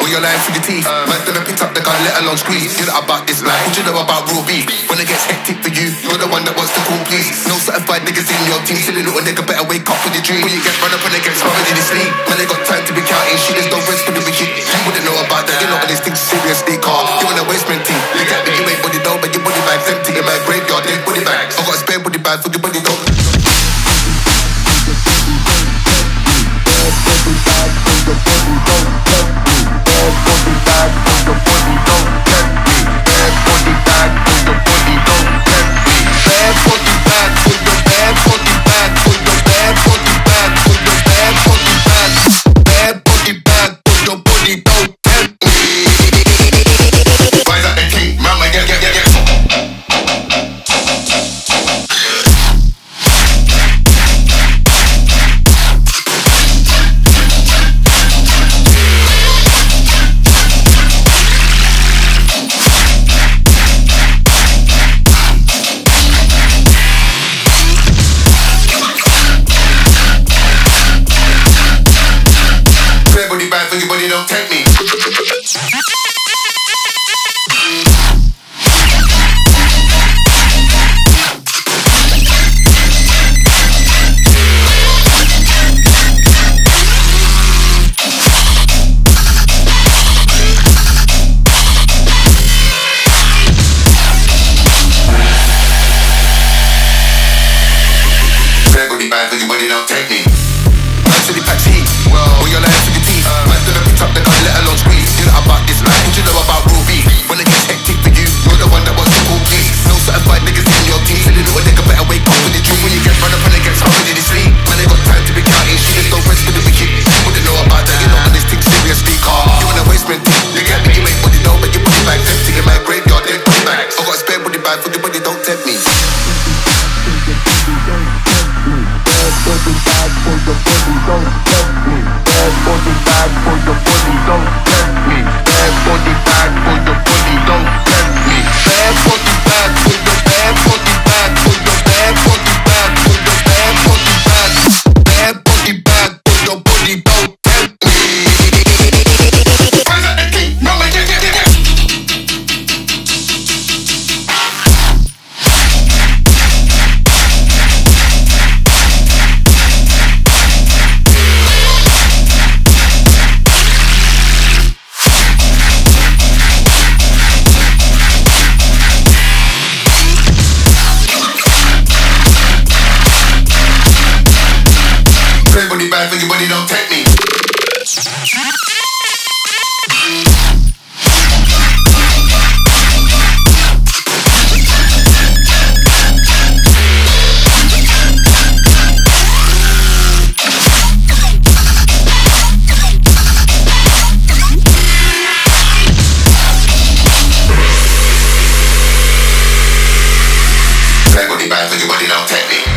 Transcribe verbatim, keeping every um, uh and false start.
you're lying through your teeth. Uh, Man done picked up the gun, let alone squeeze. You're not about this life, what you know about raw beef? When it gets hectic for you, you're the one that wants to call police. No certified niggas in your team, silly little nigga better wake up with your dream. When you get run up and they get smothered in your sleep, man they got time to be counting shit, there's no rest for the wicked. You wouldn't know about that, you know all these things seriously, car. You want a wasteman team, you get me, you ain't body down, but your body bag's empty, in my graveyard, dead body bags. I got a spare body bag for your body don't. Everybody don't take me. Everybody bad, everybody don't take me. Man to the taxi, well, you're lying to the teeth. Man to the pick up the gun, let alone squeeze. You're not about this life, what you know about raw beef? When it gets hectic for you, you're the one that wants to call police. No certified niggas in your team, silly little nigga better wake up with the truth. When you get run up and they get smothered in your sleep, man they got time to be counting shit, there's no rest for the wicked. You wouldn't know about that, you know all this thing seriously, car. You want a wasteman team, you get me, you ain't body down, but your body bag's empty, in my graveyard, dead body bags. I got a spare body bag for your body, don't tempt me. Body bag for your body, don't tempt me. Bad body bag for your body, don't tempt me. Bad body bag for your body, don't tempt me. Bad body bag for your bad body bag for your bad body bag for your bad body bag. Bad body bag for your body, don't tempt me. Where's that thing? No, man, yeah, yeah, yeah. Everybody bad for your body, don't take me. Everybody bad for your body, don't take me.